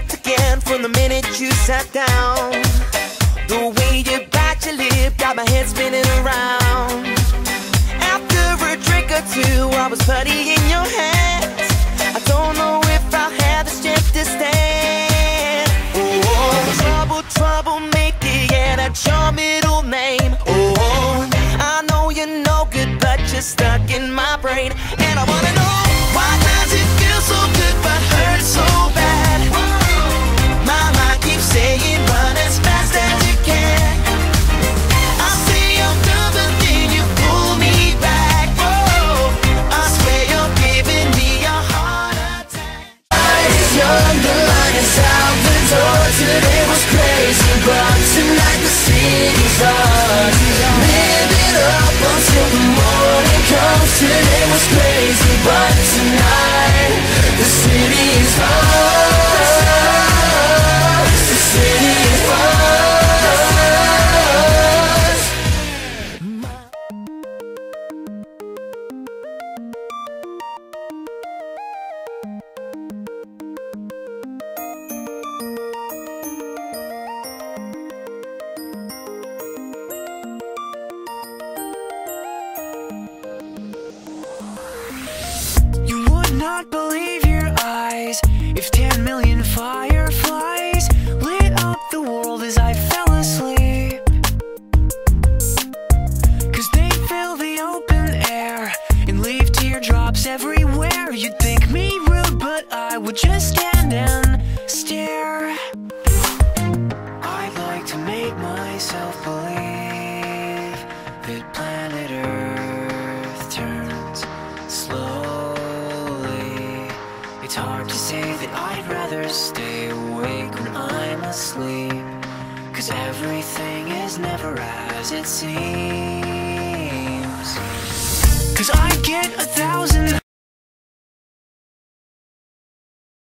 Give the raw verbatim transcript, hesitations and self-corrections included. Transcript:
hooked again from the minute you sat down. The way you bite your lip got my head spinning around. After a drink or two, I was putty in your hands. I don't know if I'll have the strength to stand. Oh, trouble, troublemaker, yeah, that's your middle name. Oh, I know you're no good, but you're stuck in my brain. And I wanna know, why does it feel so good but hurt so bad? My mind keeps saying run as fast as you can. I say I'm done, but then you pull me back. Oh, I swear you're giving me a heart attack. I was young, the line is out the door. Today was crazy, but tonight the city's ours. Live it up until the morning comes. Today was crazy, but tonight the city is ours. The city is ours. You would not believe your eyes if ten million fireflies lit up the world as I fell asleep. Cause they fill the open air and leave teardrops everywhere. You'd think me rude, but I would just stand and stare. I'd like to make myself believe that planet Earth turns slowly. It's hard to say that I'd rather stay awake when I'm asleep, cause everything is never as it seems. Cause I get a thousand